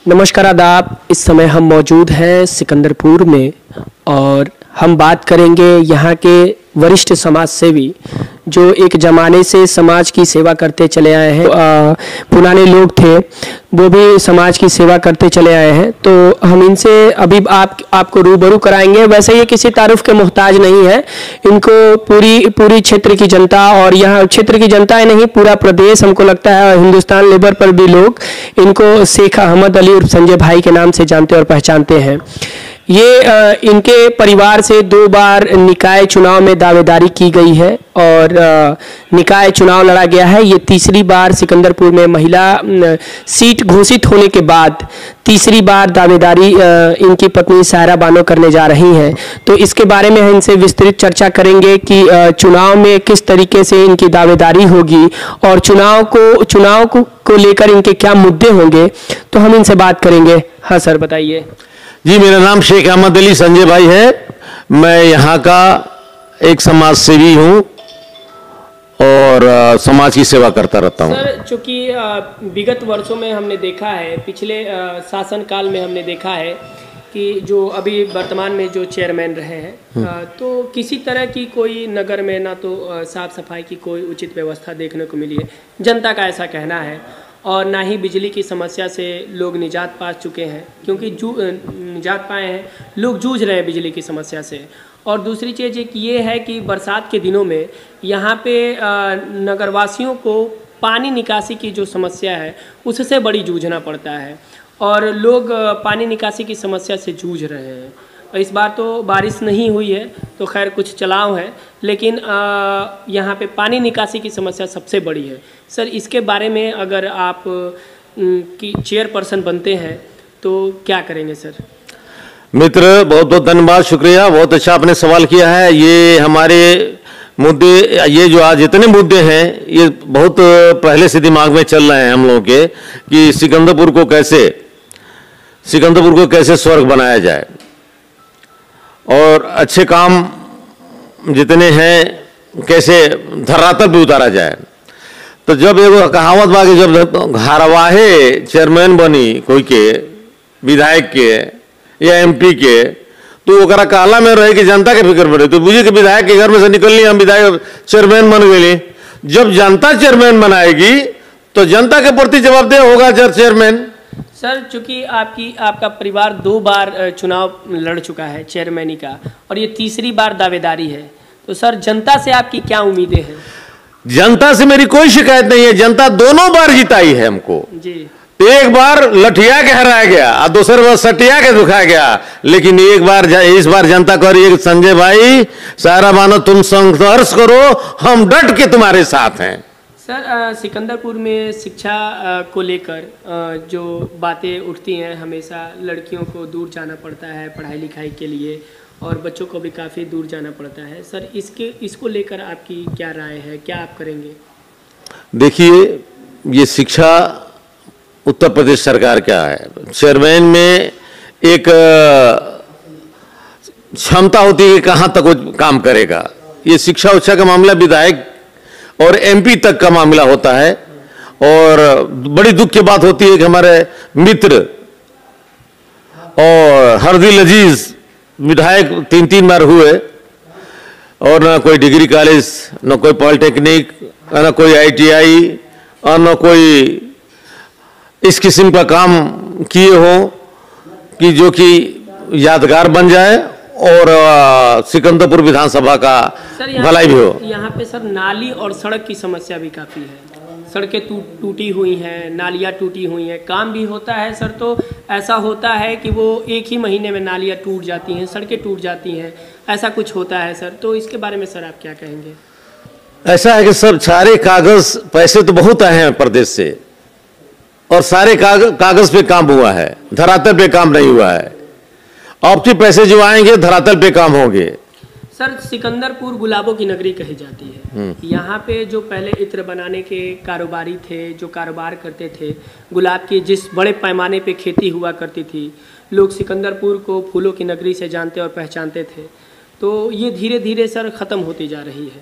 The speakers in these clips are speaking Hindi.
नमस्कार आदाब। इस समय हम मौजूद हैं सिकंदरपुर में और हम बात करेंगे यहाँ के वरिष्ठ समाज सेवी जो एक ज़माने से समाज की सेवा करते चले आए हैं। पुराने लोग थे, वो भी समाज की सेवा करते चले आए हैं। तो हम इनसे अभी आपको रूबरू कराएंगे। वैसे ये किसी तारुफ के मोहताज नहीं है। इनको पूरी क्षेत्र की जनता और यहाँ क्षेत्र की जनता ही नहीं, पूरा प्रदेश, हमको लगता है हिंदुस्तान लेवल पर भी लोग इनको शेख अहमद अली उर्फ संजय भाई के नाम से जानते और पहचानते हैं। ये इनके परिवार से 2 बार निकाय चुनाव में दावेदारी की गई है और निकाय चुनाव लड़ा गया है। ये तीसरी बार सिकंदरपुर में महिला सीट घोषित होने के बाद तीसरी बार दावेदारी इनकी पत्नी सायरा बानो करने जा रही हैं। तो इसके बारे में हम इनसे विस्तृत चर्चा करेंगे कि चुनाव में किस तरीके से इनकी दावेदारी होगी और चुनाव को लेकर इनके क्या मुद्दे होंगे। तो हम इनसे बात करेंगे। हाँ सर, बताइए। जी, मेरा नाम शेख अहमद अली संजय भाई है। मैं यहाँ का एक समाज सेवी हूँ और समाज की सेवा करता रहता हूँ। सर, चूँकि विगत वर्षों में हमने देखा है, पिछले शासनकाल में हमने देखा है कि जो अभी वर्तमान में जो चेयरमैन रहे हैं, तो किसी तरह की कोई नगर में ना तो साफ सफाई की कोई उचित व्यवस्था देखने को मिली है, जनता का ऐसा कहना है, और ना ही बिजली की समस्या से लोग निजात पा चुके हैं, क्योंकि निजात पाए हैं, लोग जूझ रहे हैं बिजली की समस्या से। और दूसरी चीज़ एक ये है कि बरसात के दिनों में यहाँ पे नगरवासियों को पानी निकासी की जो समस्या है उससे बड़ी जूझना पड़ता है और लोग पानी निकासी की समस्या से जूझ रहे हैं। इस बार तो बारिश नहीं हुई है तो खैर कुछ चलाव है, लेकिन यहाँ पे पानी निकासी की समस्या सबसे बड़ी है। सर, इसके बारे में अगर आप की चेयरपर्सन बनते हैं तो क्या करेंगे सर? मित्र, बहुत बहुत धन्यवाद, शुक्रिया। बहुत अच्छा आपने सवाल किया है। ये हमारे मुद्दे, ये जो आज इतने मुद्दे हैं, ये बहुत पहले से दिमाग में चल रहे हैं हम लोगों के कि सिकंदरपुर को कैसे स्वर्ग बनाया जाए और अच्छे काम जितने हैं कैसे धरातल पे उतारा जाए। तो जब एगो कहावत बा कि जब घरवाहे चेयरमैन बनी कोई के, विधायक के या एमपी के, तो ओकरा कहला में रहे कि जनता के फिक्र पड़े। तो बुझे कि विधायक के घर में से निकलनी, हम विधायक चेयरमैन बन गए। जब जनता चेयरमैन बनाएगी तो जनता के प्रति जवाबदेह होगा चेयरमैन। सर, चूंकि आपका परिवार 2 बार चुनाव लड़ चुका है चेयरमैनी का और ये तीसरी बार दावेदारी है, तो सर जनता से आपकी क्या उम्मीदें हैं? जनता से मेरी कोई शिकायत नहीं है। जनता दोनों बार जिताई है हमको जी। एक बार लठिया के हराया गया और दूसरी बार सटिया के दुखाया गया, लेकिन इस बार जनता कह रही है संजय भाई, सायरा बानो, तुम संघर्ष करो, हम डट के तुम्हारे साथ हैं। सर, सिकंदरपुर में शिक्षा को लेकर जो बातें उठती हैं, हमेशा लड़कियों को दूर जाना पड़ता है पढ़ाई लिखाई के लिए और बच्चों को भी काफ़ी दूर जाना पड़ता है। सर, इसको लेकर आपकी क्या राय है, क्या आप करेंगे? देखिए, ये शिक्षा उत्तर प्रदेश सरकार क्या है, चेयरमैन में एक क्षमता होती है कि कहाँ तक वो काम करेगा। ये शिक्षा उच्छा का मामला विधायक और एमपी तक का मामला होता है। और बड़ी दुख की बात होती है कि हमारे मित्र और हरदिल अजीज विधायक 3 बार हुए और ना कोई डिग्री कॉलेज, ना कोई पॉलिटेक्निक, ना कोई ITI और ना कोई इस किस्म का काम किए हो कि जो कि यादगार बन जाए और सिकंदरपुर विधानसभा का भलाई भी हो। यहाँ पे सर नाली और सड़क की समस्या भी काफ़ी है। सड़कें टूटी हुई हैं, नालियाँ टूटी हुई हैं, काम भी होता है सर, तो ऐसा होता है कि वो एक ही महीने में नालियाँ टूट जाती हैं, सड़कें टूट जाती हैं, ऐसा कुछ होता है सर। तो इसके बारे में सर आप क्या कहेंगे? ऐसा है कि सब सारे कागज, पैसे तो बहुत आए हैं प्रदेश से और सारे कागज पे काम हुआ है, धरातल पे काम नहीं हुआ है। आपके पैसे जो आएंगे धरातल पे काम होंगे। सर, सिकंदरपुर गुलाबों की नगरी कही जाती है। यहाँ पे जो पहले इत्र बनाने के कारोबारी थे, जो कारोबार करते थे, गुलाब की जिस बड़े पैमाने पे खेती हुआ करती थी, लोग सिकंदरपुर को फूलों की नगरी से जानते और पहचानते थे। तो ये धीरे धीरे सर ख़त्म होती जा रही है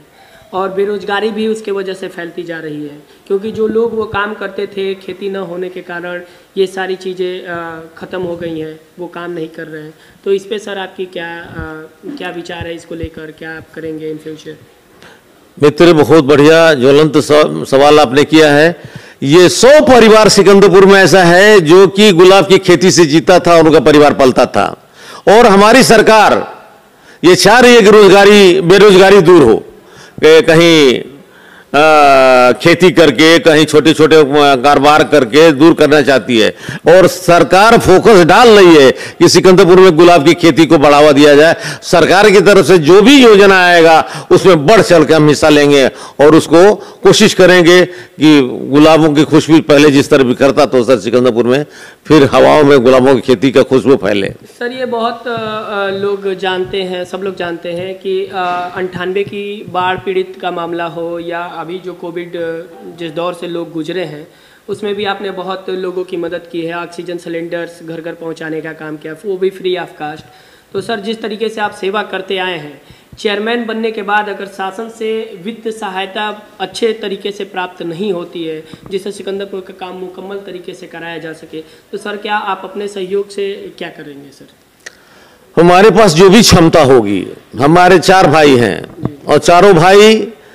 और बेरोजगारी भी उसके वजह से फैलती जा रही है, क्योंकि जो लोग वो काम करते थे खेती न होने के कारण ये सारी चीज़ें ख़त्म हो गई हैं, वो काम नहीं कर रहे हैं। तो इस पे सर आपकी क्या विचार है इसको लेकर, क्या आप करेंगे इन फ्यूचर? मित्र, बहुत बढ़िया ज्वलंत सवाल आपने किया है। ये 100 परिवार सिकंदरपुर में ऐसा है जो कि गुलाब की खेती से जीता था और उनका परिवार पलता था, और हमारी सरकार ये चाह रही है कि बेरोजगारी दूर हो, कहीं खेती करके, कहीं छोटे छोटे कारोबार करके दूर करना चाहती है। और सरकार फोकस डाल रही है कि सिकंदरपुर में गुलाब की खेती को बढ़ावा दिया जाए। सरकार की तरफ से जो भी योजना आएगा उसमें बढ़ चढ़ के हम हिस्सा लेंगे और उसको कोशिश करेंगे कि गुलाबों की खुशबू पहले जिस तरह बिखरता तो सर सिकंदरपुर में फिर हवाओं में गुलाबों की खेती का खुशबू फैले। सर ये बहुत लोग जानते हैं, सब लोग जानते हैं कि 98 की बाढ़ पीड़ित का मामला हो या अभी जो कोविड जिस दौर से लोग गुजरे हैं उसमें भी आपने बहुत लोगों की मदद की है, ऑक्सीजन सिलेंडर्स घर घर पहुंचाने का काम किया, वो भी फ्री ऑफ कास्ट। तो सर जिस तरीके से आप सेवा करते आए हैं, चेयरमैन बनने के बाद अगर शासन से वित्त सहायता अच्छे तरीके से प्राप्त नहीं होती है जिससे सिकंदरपुर का काम मुकम्मल तरीके से कराया जा सके, तो सर क्या आप अपने सहयोग से क्या करेंगे? सर हमारे पास जो भी क्षमता होगी, हमारे 4 भाई हैं और चारों भाई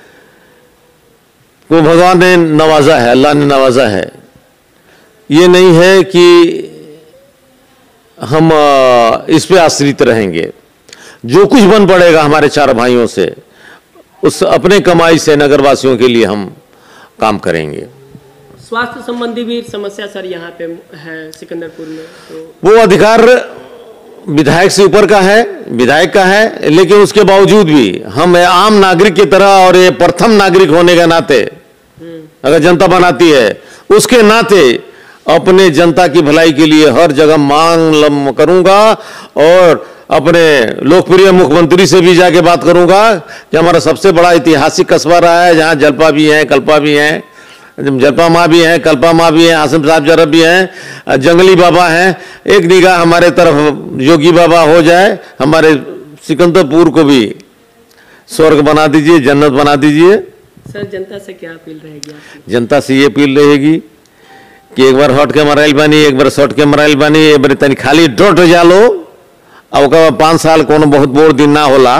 को भगवान ने नवाजा है, अल्लाह ने नवाजा है। ये नहीं है कि हम इस पे आश्रित रहेंगे। जो कुछ बन पड़ेगा हमारे 4 भाइयों से, उस अपने कमाई से नगरवासियों के लिए हम काम करेंगे। स्वास्थ्य संबंधी भी समस्या सर यहाँ पे है सिकंदरपुर में, तो वो अधिकार विधायक से ऊपर का है, विधायक का है, लेकिन उसके बावजूद भी हम आम नागरिक की तरह और ये प्रथम नागरिक होने के नाते अगर जनता बनाती है उसके नाते अपने जनता की भलाई के लिए हर जगह मांग करूंगा और अपने लोकप्रिय मुख्यमंत्री से भी जाके बात करूंगा कि हमारा सबसे बड़ा ऐतिहासिक कस्बा रहा है, जहां जलपा भी हैं, कल्पा भी हैं, जलपा माँ भी हैं, कल्पा माँ भी हैं, आसिम साहब जरब भी हैं, जंगली बाबा हैं। एक निगाह हमारे तरफ योगी बाबा हो जाए, हमारे सिकंदरपुर को भी स्वर्ग बना दीजिए, जन्नत बना दीजिए। सर जनता से क्या अपील रहेगी आपकी? जनता से ये अपील रहेगी कि एक बार हट के मराइल बानी, एक बार सट के मराइल बानी, एक बार तनी खाली डट जालो, अब 5 साल कोनो बहुत बोर दिन ना होला।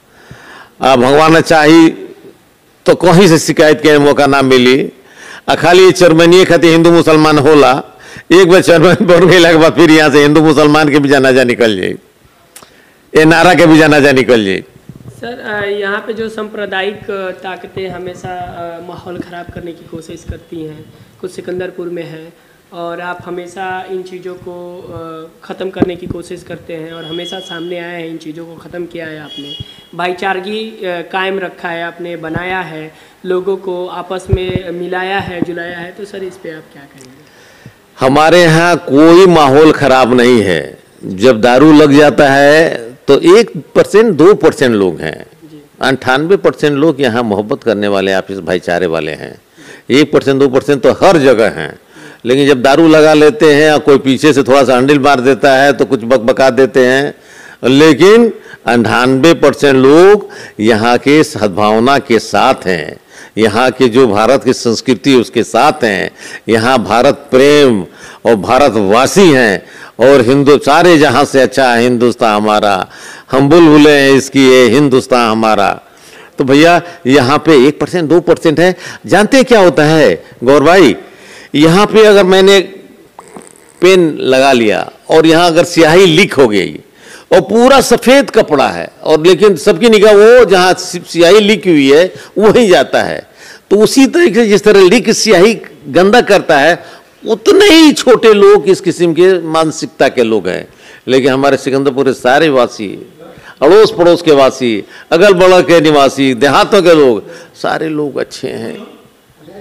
भगवान चाही तो कहीं से शिकायत के मौका ना मिली। खाली चेयरमैनिए खातिर हिंदू मुसलमान होला, एक बार चेयरमैन बन गए के बाद फिर यहाँ से हिंदू मुसलमान के भी जनाजा निकल जाए, ये नारा के भी जनाजा निकल जाए। सर यहाँ पे जो सांप्रदायिक ताकतें हमेशा माहौल ख़राब करने की कोशिश करती हैं, कुछ सिकंदरपुर में है, और आप हमेशा इन चीज़ों को ख़त्म करने की कोशिश करते हैं और हमेशा सामने आए हैं, इन चीज़ों को ख़त्म किया है आपने, भाईचारगी कायम रखा है आपने, बनाया है, लोगों को आपस में मिलाया है, जुलाया है। तो सर इस पे आप क्या कहेंगे? हमारे यहाँ कोई माहौल ख़राब नहीं है। जब दारू लग जाता है तो 1% 2% लोग हैं, 98% लोग यहाँ मोहब्बत करने वाले, आपस भाईचारे वाले हैं। 1% 2% तो हर जगह हैं, लेकिन जब दारू लगा लेते हैं और कोई पीछे से थोड़ा सा हंडिल मार देता है तो कुछ बकबका देते हैं, लेकिन 98% लोग यहाँ के सद्भावना के साथ हैं, यहाँ के जो भारत की संस्कृति उसके साथ हैं, यहाँ भारत प्रेम और भारतवासी हैं, और हिंदू सारे जहाँ से अच्छा है हिंदुस्तान हमारा, हम बुलबुले हैं इसकी, ये हिंदुस्तान हमारा। तो भैया यहाँ पे 1% 2% है। जानते हैं क्या होता है गौर भाई, यहाँ पे अगर मैंने पेन लगा लिया और यहाँ अगर स्याही लीक हो गई और पूरा सफ़ेद कपड़ा है, और लेकिन सबकी निगाह वो जहाँ स्याही लीक हुई है वहीं जाता है, तो उसी तरीके से जिस तरह लीक स्याही गंदा करता है, उतने ही छोटे लोग इस किस्म के मानसिकता के लोग हैं। लेकिन हमारे सिकंदरपुर के सारे वासी, अड़ोस पड़ोस के वासी, अगल बगल के निवासी, देहातों के लोग, सारे लोग अच्छे हैं।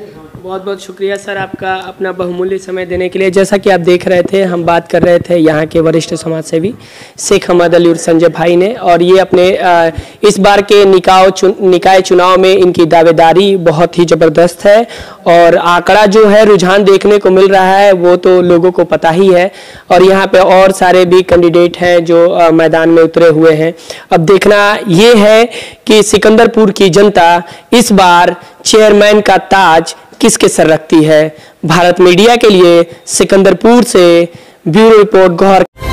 बहुत बहुत शुक्रिया सर आपका अपना बहुमूल्य समय देने के लिए। जैसा कि आप देख रहे थे, हम बात कर रहे थे यहाँ के वरिष्ठ समाज सेवी शेख हमद अली और संजय भाई ने, और ये अपने इस बार के निकाय चुनाव में इनकी दावेदारी बहुत ही ज़बरदस्त है, और आंकड़ा जो है रुझान देखने को मिल रहा है वो तो लोगों को पता ही है। और यहाँ पे और सारे भी कैंडिडेट हैं जो मैदान में उतरे हुए हैं। अब देखना ये है कि सिकंदरपुर की जनता इस बार चेयरमैन का ताज किसके सर रखती है। भारत मीडिया के लिए सिकंदरपुर से ब्यूरो रिपोर्ट गौहर।